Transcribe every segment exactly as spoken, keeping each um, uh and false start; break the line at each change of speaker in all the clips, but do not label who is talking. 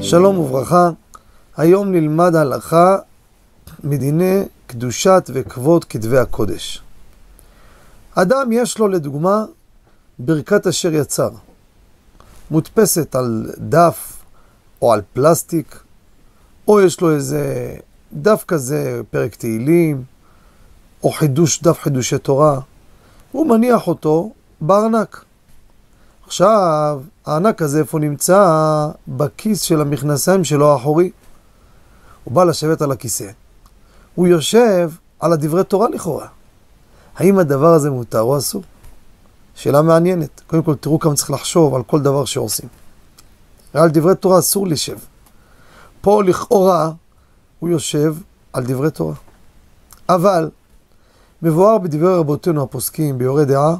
שלום וברכה, היום נלמד הלכה מדיני קדושת וכבוד כתבי הקודש. אדם יש לו לדוגמה ברכת אשר יצר, מודפסת על דף או על פלסטיק, או יש לו איזה דף כזה, פרק תהילים, או חידוש, דף חידושי תורה, הוא מניח אותו בארנק. עכשיו, הענק הזה איפה נמצא? בכיס של המכנסיים שלו האחורי. הוא בא לשבת על הכיסא. הוא יושב על הדברי תורה לכאורה. האם הדבר הזה מותר או אסור? שאלה מעניינת. קודם כל תראו כמה צריך לחשוב על כל דבר שעושים. על דברי תורה אסור לשב. פה לכאורה הוא יושב על דברי תורה. אבל מבואר בדברי רבותינו הפוסקים ביורה דעה,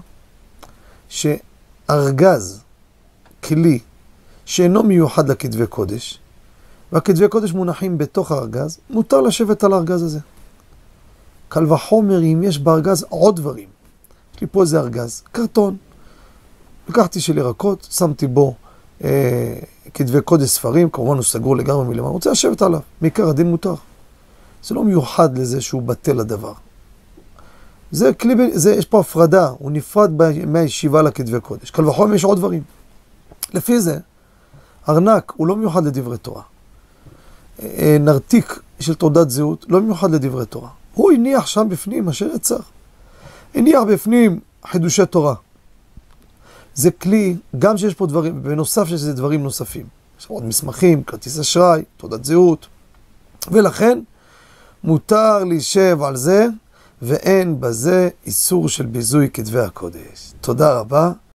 שארגז, כלי, שאינו מיוחד לכתבי קודש, והכתבי קודש מונחים בתוך הארגז, מותר לשבת על הארגז הזה. קל וחומר אם יש בארגז עוד דברים. יש לי פה איזה ארגז, קרטון. לקחתי של ירקות, שמתי בו אה, כתבי קודש ספרים, כמובן הוא סגור לגמרי מלמעלה, רוצה לשבת עליו, מעיקר הדין מותר. זה לא מיוחד לזה שהוא בטל הדבר. זה כלי, זה, יש פה הפרדה, הוא נפרד מהישיבה לכתבי קודש. קל וחומר יש עוד דברים. לפי זה, ארנק הוא לא מיוחד לדברי תורה. נרתיק של תעודת זהות לא מיוחד לדברי תורה. הוא הניח שם בפנים אשר יצר. הניח בפנים חידושי תורה. זה כלי, גם שיש פה דברים, בנוסף שיש זה דברים נוספים. יש עוד מסמכים, כרטיס אשראי, תעודת זהות. ולכן, מותר להישב על זה, ואין בזה איסור של ביזוי כתבי הקודש. תודה רבה.